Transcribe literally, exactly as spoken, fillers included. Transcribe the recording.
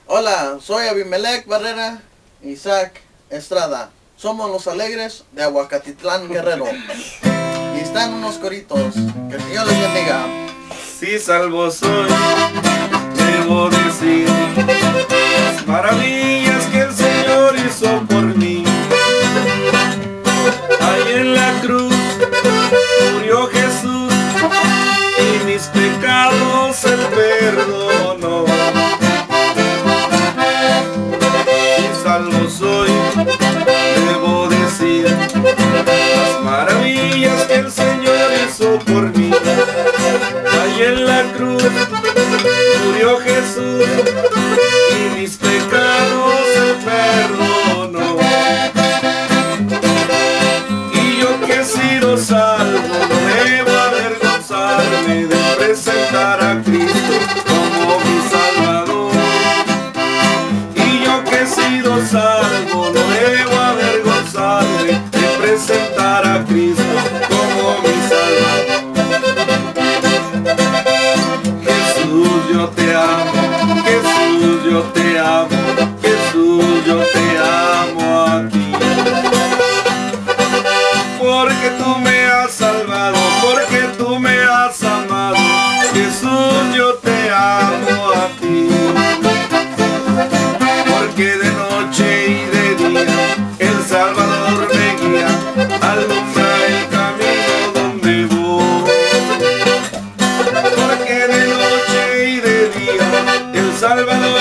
Hola, soy Abimelec Barrera, Isaac Estrada. Somos los Alegres de Aguacatitlán, Guerrero. Y están unos coritos. Que el Señor les bendiga. Si salvo soy, debo decir las maravillas que el Señor hizo por mí. Ahí en la cruz murió Jesús y mis pecados Él perdonó. Si salvo soy, debo decir las maravillas que el Señor hizo por mí. Ahí en la cruz murió Jesús y mis pecados Él perdonó. Y yo que he sido salvo no debo avergonzarme de presentar a Cristo como mi Salvador. Y yo que he sido salvo no debo avergonzarme de presentar a Cristo como mi Salvador. Yo te amo, Jesús, yo te amo, Jesús, yo te amo a ti. Porque tú me has salvado, porque tú me has amado, Jesús, yo te amo a ti. Porque de noche y de día el Salvador me guía, alumbra el camino donde voy. Porque de noche y de día el Salvador